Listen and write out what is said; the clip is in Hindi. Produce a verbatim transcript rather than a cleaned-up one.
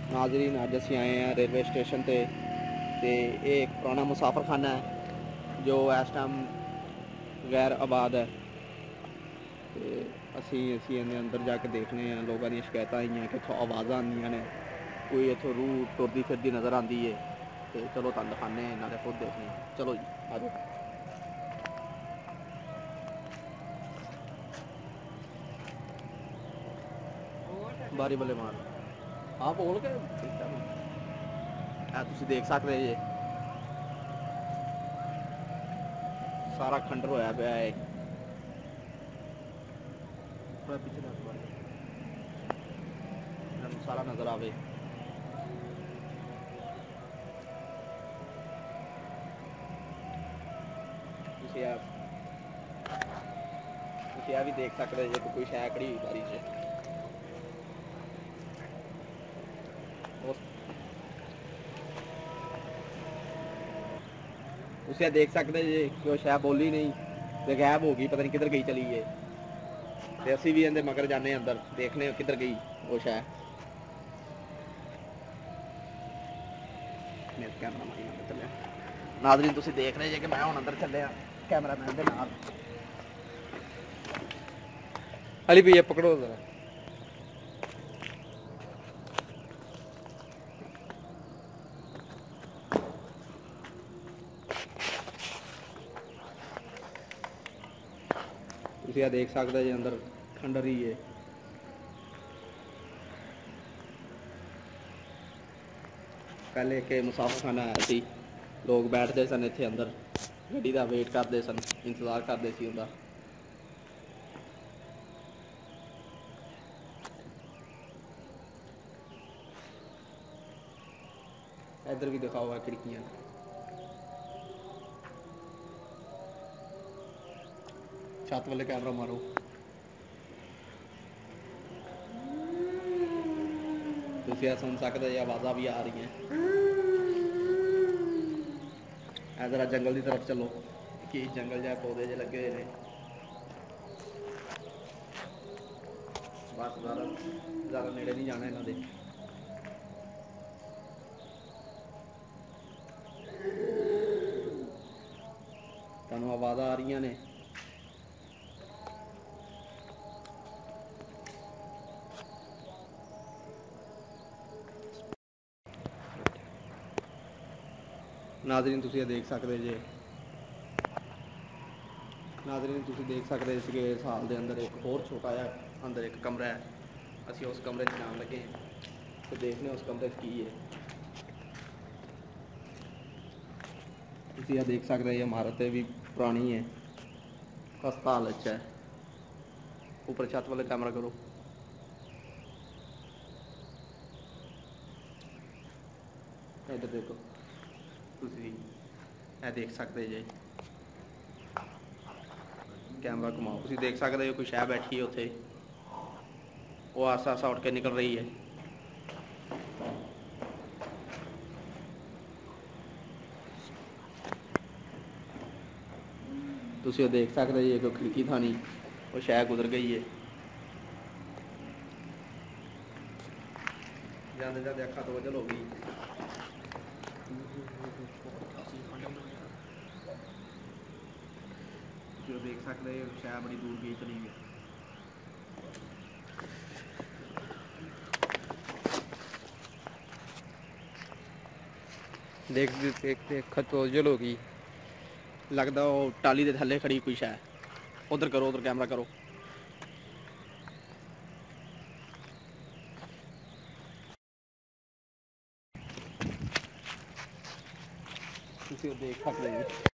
नाजरीन अज असी आए हैं रेलवे स्टेशन ते ते एक पुराना मुसाफर खाना है जो इस टाइम गैर आबाद है। तो असी असी इन्हें अंदर जाके देखने हैं। लोगों की शिकायत आई हैं कि इतों आवाज़ा आंदियां ने, कोई इतों रूह टुरदी फिरदी नज़र आती है। तो चलो तुम दिखाने इन्होंने खुद देखने। चलो जी आ जाओ। बारी बल्ले मार हाँ बोल के तुम देख सकते जे सारा खंडर होया पाया है। पिछले सारा नज़र आवे। तुम भी देख सकते जे कोई शै खड़ी हुई बारी से। उसे देख सकते जे कि शै बोली नहीं तो गैब हो गई, पता नहीं किधर गई चली है। तो असी भी इहदे मगर जाने अंदर देखने किधर गई वो शै। नाज़रीन तुसीं देख रहे जे कि मैं हुण अंदर चलिया कैमरामैन दे नाल। अली भैया पकड़ो जरा। तुसीं देख सकते जे अंदर खंडर ही है। पहले एक मुसाफर खाना आया सी, लोग बैठते सन इत्थे अंदर गड्डी का वेट करते सन, इंतजार करते सी उनका। इधर भी दिखाओ खिड़कियां। छत वाले कैमरा मारो। तुसीं सुन सकते आवाज़ा भी आ रही हैं। इधर जंगल की तरफ चलो कि जंगल जै पौधे जे लगे हुए हैं। बस ज़्यादा ज़्यादा नेड़े नहीं जाना इन्हों दे। तुहानूं आवाज़ा आ रही ने। नाज़रीन तुसीं देख सकते जे नाज़रीन तुसीं देख सकते कि इस हाल के अंदर एक होर छोटा जिहा अंदर एक कमरा है। असी उस कमरे जान लगे तो देखने उस कमरे की है। तुसीं देख सकते ये इमारत भी पुरानी है, खस्ता हालत है। ऊपर छत वाले कैमरा करो। इधर देखो तुसीं ए देख सकते जे कैमरा घुमाओ। तुसीं देख सकते हो कोई शै बैठी है उत्थे, वो आसा आसा उठ के निकल रही है। तुसीं देख सकते जे कोई खिड़की थानी वो शै गुजर गई है। जाते जाते अखा तो वजल हो गई। देख सकते शै बड़ी दूर गई चली गई। देख देख देख अखा तो वजल हो गई। लगता वो टाली के थले खड़ी कोई शै। उधर करो, उधर कैमरा करो। तुसीं देख सकते